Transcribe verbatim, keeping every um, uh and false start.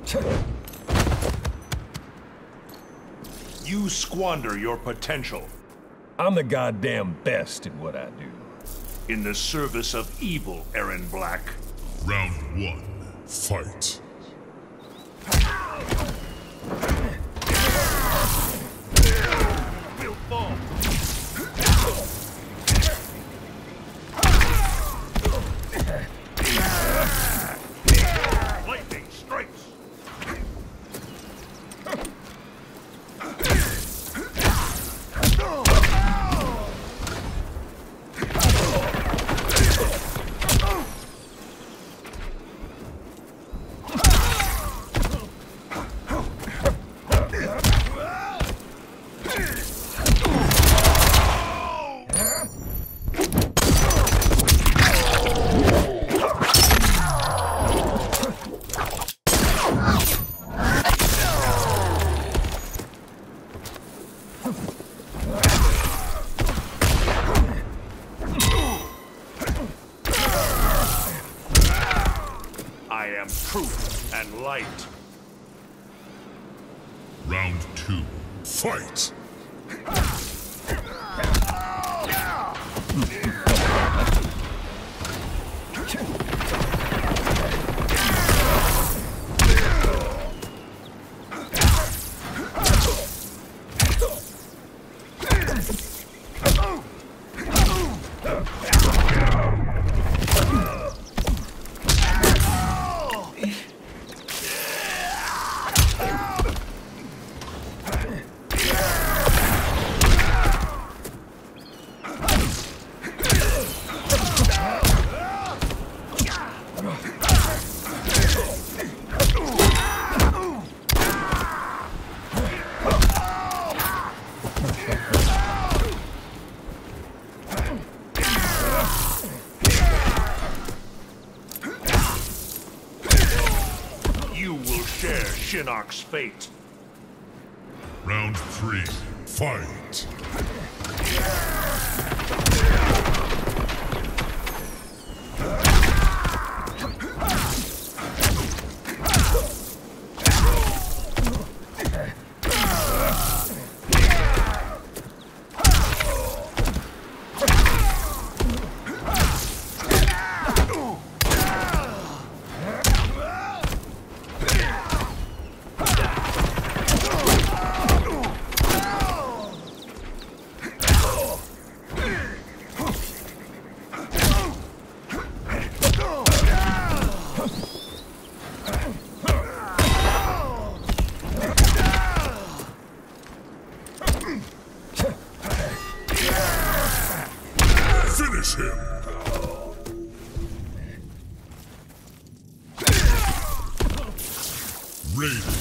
You squander your potential. I'm the goddamn best at what I do. In the service of evil, Erron Black. Round one, fight. Will fall. Lightning strikes. I am truth and light. Round two, fight! You will share Shinnok's fate. Round three, fight! Finish him! Raiden.